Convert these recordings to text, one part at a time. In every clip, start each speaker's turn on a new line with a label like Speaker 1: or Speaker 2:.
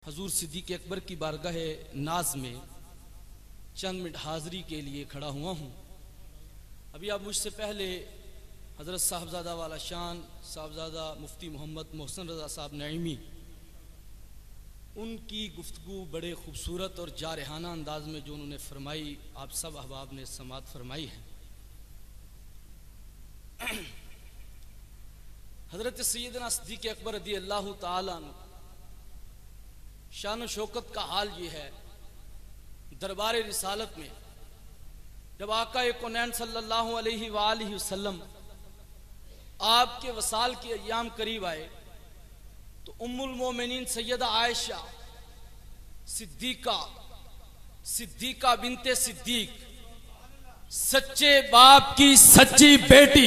Speaker 1: हजूर सिद्दीक़ अकबर की बारगाह नाज में चंद मिनट हाज़री के लिए खड़ा हुआ हूँ। अभी आप मुझसे पहले हज़रत साहबजादा वाला शान साहबजादा मुफ्ती मोहम्मद मोहसिन रज़ा साहब नईमी उनकी गुफ्तगू बड़े खूबसूरत और जारहाना अंदाज में जो उन्होंने फरमाई, आप सब अहबाब ने समात फरमाई है। हज़रत सैयदना सिद्दीक़ अकबर रज़ी अल्लाह ताला अन्हु शान शौकत का हाल ये है, दरबार रिसालत में जब आका कौनैन सल्लल्लाहु अलैहि वालैहि वसल्लम आपके वसाल के अय्याम करीब आए तो उम्मुल मोमिनीन सैयदा आयशा सिद्दीका बिनते सिद्दीक, सच्चे बाप की सच्ची बेटी,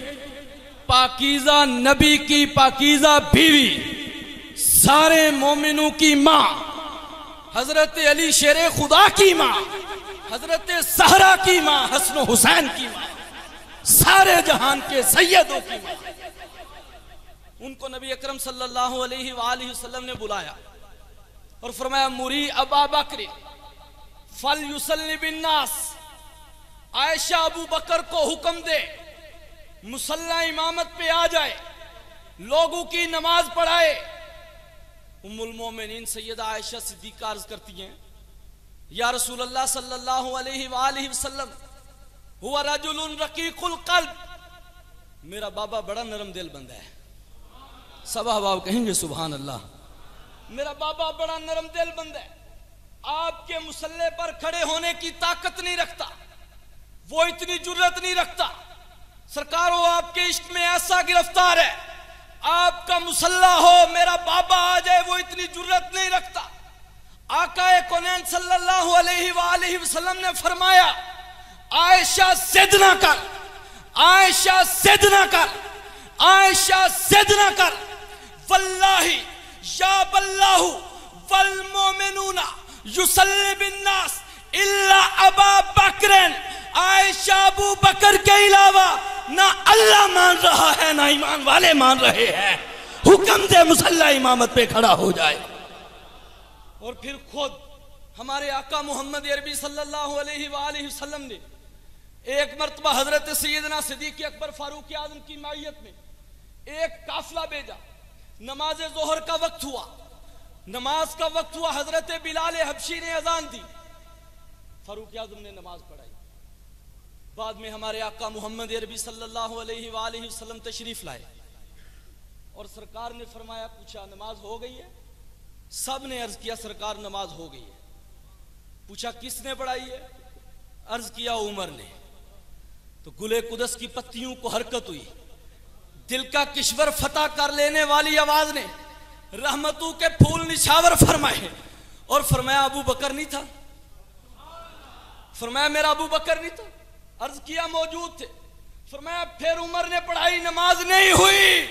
Speaker 1: पाकीज़ा नबी की पाकीज़ा बीवी, सारे मोमिनों की माँ, हजरत अली शेरे खुदा की माँ, हजरत सहरा की माँ, हसन हुसैन की माँ, सारे जहान के सैयदों की माँ, उनको नबी अकरम सल्लल्लाहु अलैहि वसल्लम ने बुलाया और फरमाया मुरी अबा बकर फल युसल्ली बिन्नास, आयशा अबू बकर को हुक्म दे मुसल्ला इमामत पे आ जाए, लोगों की नमाज पढ़ाए। उम्मुल मोमिनीन सैयदा आयशा सिद्दीका अर्ज करती हैं, या रसूल अल्लाह सल्लल्लाहु अलैहि वसल्लम हुआ रजुलुन रकीकुल कल्ब, मेरा बाबा बड़ा नरम दिल बंदा है। सब अहबाब कहेंगे सुभान अल्लाह। मेरा बाबा बड़ा नरम दिल बंदा है, आपके मुसल्ले पर खड़े होने की ताकत नहीं रखता, वो इतनी जुर्रत नहीं रखता। सरकार वो आपके इश्क में ऐसा गिरफ्तार है, आपका मुसल्ला हो मेरा बाबा आ जाए वो इतनी जुर्रत नहीं रखता। आका कौनैन सल्लल्लाहु अलैहि वसल्लम ने फरमाया, आयशा जिद ना कर, आयशा जिद ना कर, आयशा जिद ना कर, वल्लाही या बल्लाहु वल मोमिनूना युसल्ली बिन्नास इल्ला अबा बकरन, आयशा अबू बकर के अलावा ना अल्लाह मान रहा है ना ईमान वाले मान रहे हैं, हुक्म दे मुसल्ला इमामत पे खड़ा हो जाए। और फिर खुद हमारे आका मोहम्मद अरबी सल्लल्लाहु अलैहि वसल्लम ने एक मर्तबा हजरत सैयदना सिद्दीक़ अकबर फारूक आज़म की मायत में एक काफिला भेजा। नमाज जोहर का वक्त हुआ, नमाज का वक्त हुआ, हजरत बिलाल हबशी ने अजान दी, फारूक आज़म ने नमाज पढ़ाई। बाद में हमारे आका मोहम्मद अरबी सल्लल्लाहु अलैहि वसल्लम तशरीफ लाए और सरकार ने फरमाया, पूछा नमाज हो गई है? सब ने अर्ज किया सरकार नमाज हो गई है। पूछा किसने पढ़ाई है? अर्ज किया उमर ने। तो गुले कुदस की पत्तियों को हरकत हुई, दिल का किश्वर फतह कर लेने वाली आवाज ने रहमतों के फूल निछावर फरमाए और फरमाया अबू बकर नहीं था? फरमाया मेरा अबू बकर नहीं था। अर्ज किया मौजूद थे। फरमाया फिर उमर ने पढ़ाई, नमाज नहीं हुई।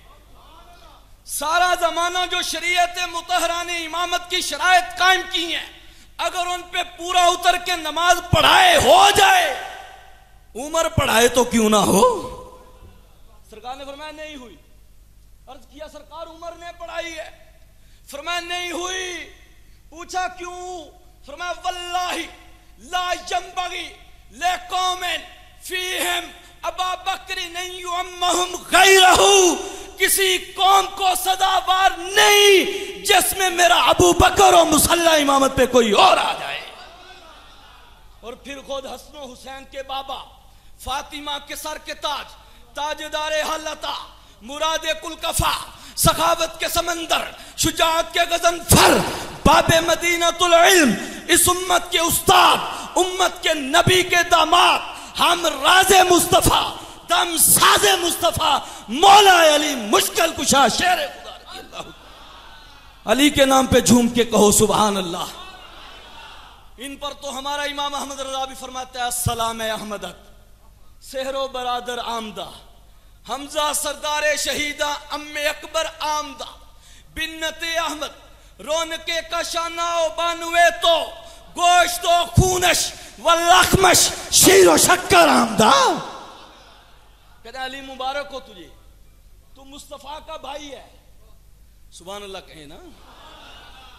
Speaker 1: सारा जमाना जो शरीयत मुतहरा ने इमामत की शरायत कायम की है, अगर उन पे पूरा उतर के नमाज पढ़ाए हो जाए, उमर पढ़ाए तो क्यों ना हो? सरकार ने फरमाया नहीं हुई। अर्ज किया सरकार उमर ने पढ़ाई है? फरमाया नहीं हुई। पूछा क्यों? फरमाया वल्लाही ला यंबगी ले कौमेन फीहिम अबा बकरी नहीं युअम्महुम गैरहू, किसी कौम को सदाबार नहीं जिसमें मेरा अबू बकर और मुसल्ला इमामत पे कोई और आ जाए। और फिर खुद हसन हुसैन के बाबा, फातिमा के सर के ताज, ताजदारे हलता, मुरादे कुलकफा, सखावत के समंदर, शुजाअत के गजनफर, बाबे मदीनतुल इल्म, इस उम्मत के उस्ताद, उम्मत के नबी के दामाद, हम राजे मुस्तफा, दम साजे मुस्तफा, मौला अली मुश्किल कुशा शेर खुदा रज़ी अल्लाह। अली के नाम पे झूम के कहो सुभान अल्लाह। इन पर तो हमारा इमाम अहमद रज़ा भी फरमाता है, अस्सलाम अहमदत सेहरो बरादर आमदा, हमजा सरदार शहीदा अम्मे अकबर आमदा, बिन्नते अहमद रौनके का शाना बानुए तो गोश्तो खूनश व लखमश शीरो शक्कर आमदा। कहते अली मुबारक हो तुझे, तू मुस्तफा का भाई है। सुभान अल्लाह कहे ना।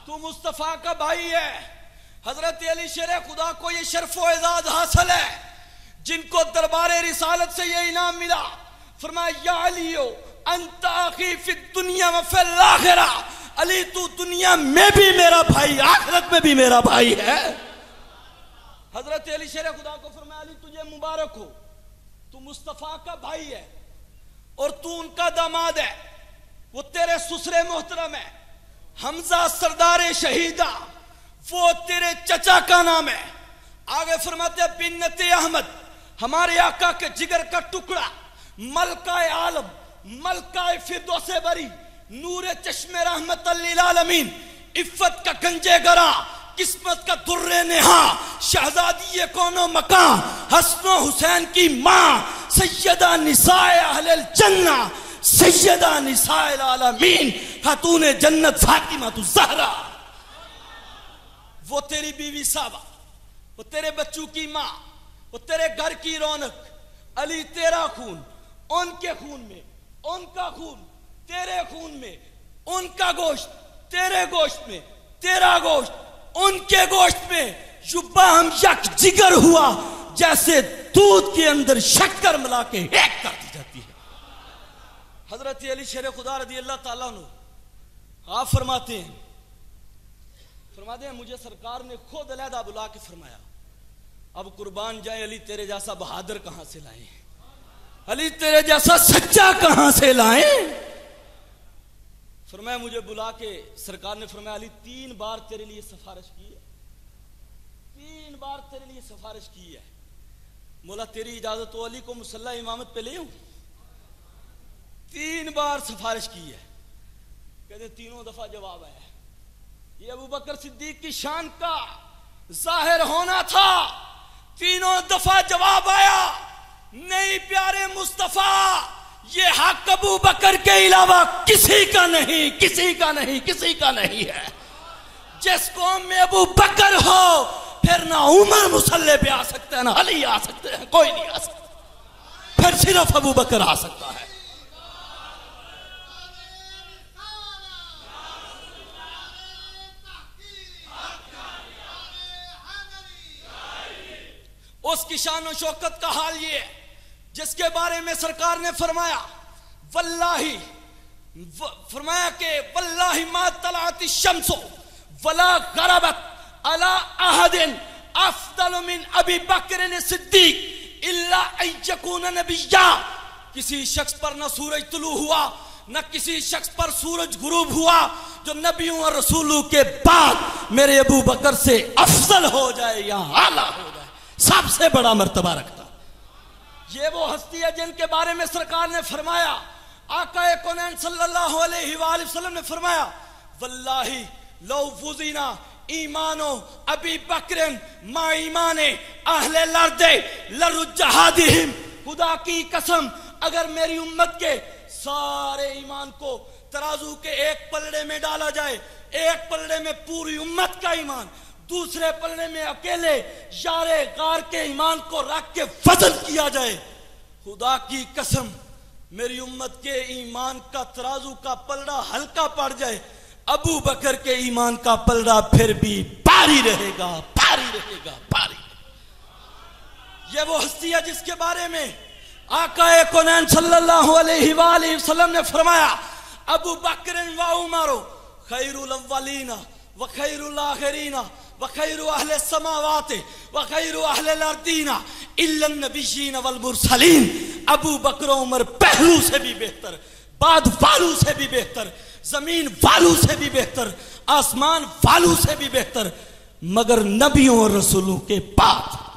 Speaker 1: तू मुस्तफा का भाई है। हजरत अली शेर खुदा को ये शर्फ व एजाज हासिल है, जिनको दरबार रिसालत से ये इनाम मिला। फरमाया या अलियो अंत आखी फी दुनिया व फिल आखिरा, अली तू दुनिया में भी मेरा भाई, आखिरत में भी मेरा भाई है। हजरत अली शेर खुदा को फरमाया अली तुझे मुबारक हो, तू मुस्तफा का भाई है और तू उनका दामाद है, वो तेरे ससुरे मोहतरम है। हमजा सरदार शहीदा वो तेरे चचा का नाम है। आगे फरमाते बिन्नते अहमद हमारे आका के जिगर का टुकड़ा, मलकाए आलम मलकाए फिरदौसे बरी, नूरे चश्मे रहमत लिल आलमीन, इफ्फत का गंजे गरा, किस्मत का दुर्रे नेहा, शहजादी कोनो मकान, हसनो हुसैन की माँ, सैयदा निसाए अहलेल जन्ना, सैयदा निसाए आलमीन, खातूने जन्नत फातिमा तु ज़हरा। वो तेरी बीवी साबा, वो तेरे बच्चों की माँ, वो तेरे घर की रौनक। अली तेरा खून उनके खून में, उनका खून तेरे खून में, उनका गोश्त तेरे गोश्त में, तेरा गोश्त उनके गोश्त में, युब्बा हम यक जिगर हुआ जैसे दूध के अंदर शक्कर मिला के एक कर दी जाती है। हजरत अली शेर खुदा रज़ी अल्लाह ताला अन्हु आप फरमाते हैं मुझे सरकार ने खुद अलहदा बुला के फरमाया अब कुर्बान जाए अली तेरे जैसा बहादुर कहां से लाए, अली तेरे जैसा सच्चा कहां से लाए। फरमाया मुझे बुला के सरकार ने फरमाया अली 3 बार तेरे लिए सिफारिश की है, 3 बार तेरे लिए सिफारिश की है। मोला तेरी इजाजत तो अली को मुसल्ला इमामत पे ले आऊं। 3 बार सिफारिश की है। कहते तीनों दफा जवाब आया। ये अबू बकर सिद्दीक की शान का जाहिर होना था। तीनों दफा जवाब आया नहीं प्यारे मुस्तफा, ये हक अबू बकर के अलावा किसी का नहीं, किसी का नहीं, किसी का नहीं है। जिस कौम में अबू बकर हो फिर ना उमर मुसल्ले पे आ सकते हैं, ना अली आ सकते हैं, कोई नहीं आ सकता, फिर सिर्फ अबू बकर आ सकता है। उसकी शान और शौकत का हाल ये है जिसके बारे में सरकार ने फरमाया वल्लाही, फरमाया कि वल्लाही मा तलाती शम्सो वला गरबत अला अहदिन अफदल मिन अबी बकर सिद्दीक इल्ला अन यकून नबिय्या। किसी शख्स पर न सूरज तुलू हुआ न किसी शख्स पर सूरज गुरूब हुआ जो नबियों और रसूलों के बाद मेरे अबू बकर से अफजल हो जाए या आला हो जाए, सबसे बड़ा मर्तबा रखता। ये वो हस्ती है जिनके बारे में सरकार ने फरमाया, आका कौनैन सल्लल्लाहु अलैहि वसल्लम ने फरमाया वल्लाही लौ वुज़िना ईमानो अबी बकरन मा ईमाने अहले लर्दे लरुज्जहादिहिम। खुदा की कसम अगर मेरी उम्मत के सारे ईमान को तराजू के एक पलड़े में डाला जाए, एक पलड़े में पूरी उम्मत का ईमान, दूसरे पलड़े में अकेले यारे गार के ईमान को रख के वजन किया जाए, खुदा की कसम मेरी उम्मत के ईमान का तराजू का पलड़ा हल्का पड़ जाए, अबू बकर के ईमान का पलड़ा फिर भी भारी रहेगा, भारी रहेगा, भारी। ये वो हस्ती है जिसके बारे में आका कौनैन सल्लल्लाहु अलैहि वसल्लम ने फरमाया अबू बकर व उमर खैरुल अव्वलीना व खैरुल आखिरीना व खैरु अहले समावात व खैरु अहले अर्दीना इल्ला नबिय्यीन वल मुरसलीन। अबू बकर उमर पहलू से भी बेहतर, बाद वालू से भी बेहतर, जमीन वालू से भी बेहतर, आसमान वालू से भी बेहतर, मगर नबियों और रसूलों के बाद